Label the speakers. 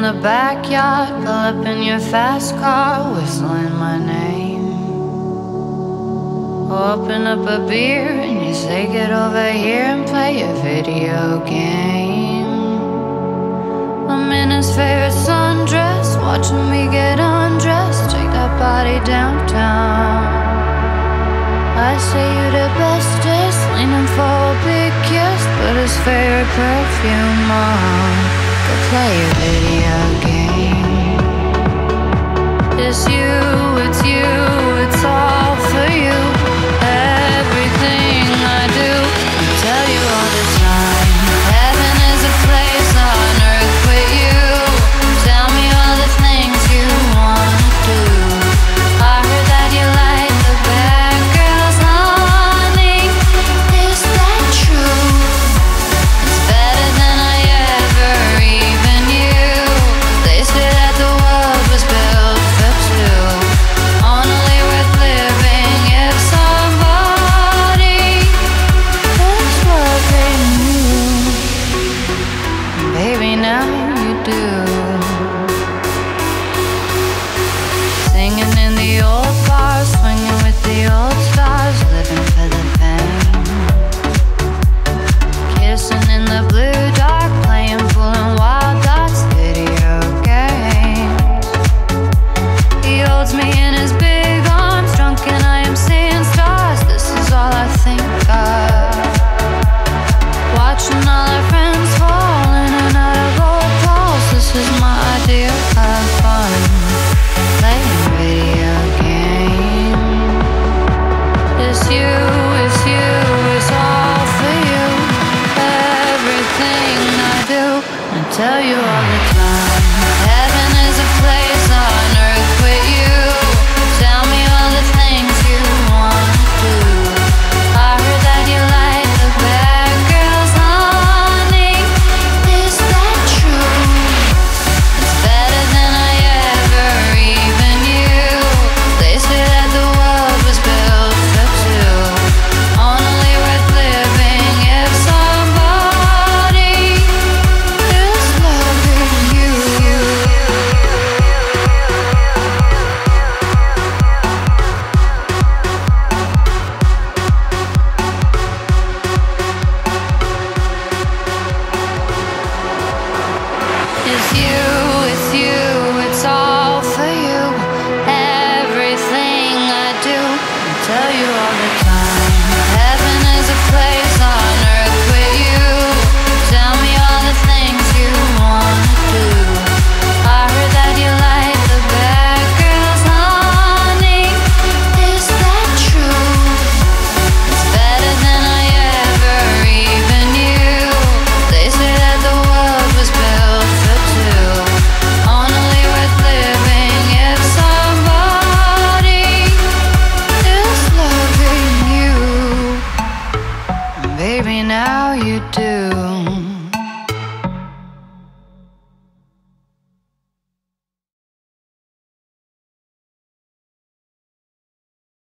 Speaker 1: the backyard, pull up in your fast car, whistling my name. Open up a beer and you say get over here and play a video game. I'm in his favorite sundress, watching me get undressed, take that body downtown. I say you the bestest, leaning for a big kiss, put his favorite perfume on, go play a video game. It's you,